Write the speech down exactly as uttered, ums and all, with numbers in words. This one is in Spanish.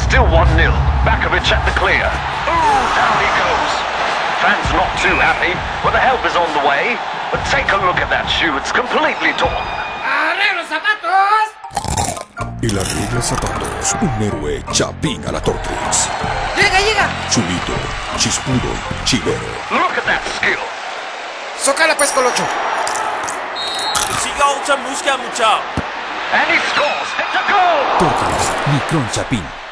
still one nil. Bakovic at the clear. Ooh, down he goes. Fans not too happy, but the help is on the way. But take a look at that shoe, it's completely torn. ¡Arregla los zapatos! El arregla zapatos, un héroe Chapín Alatortrix. ¡Llega, llega! Chulito, chispudo, chilero. Look at that skill. ¡Sócala pues, Colocho! siga otra música, muchacho. And he scores. It's a goal. Tortrix, Micron Chapín.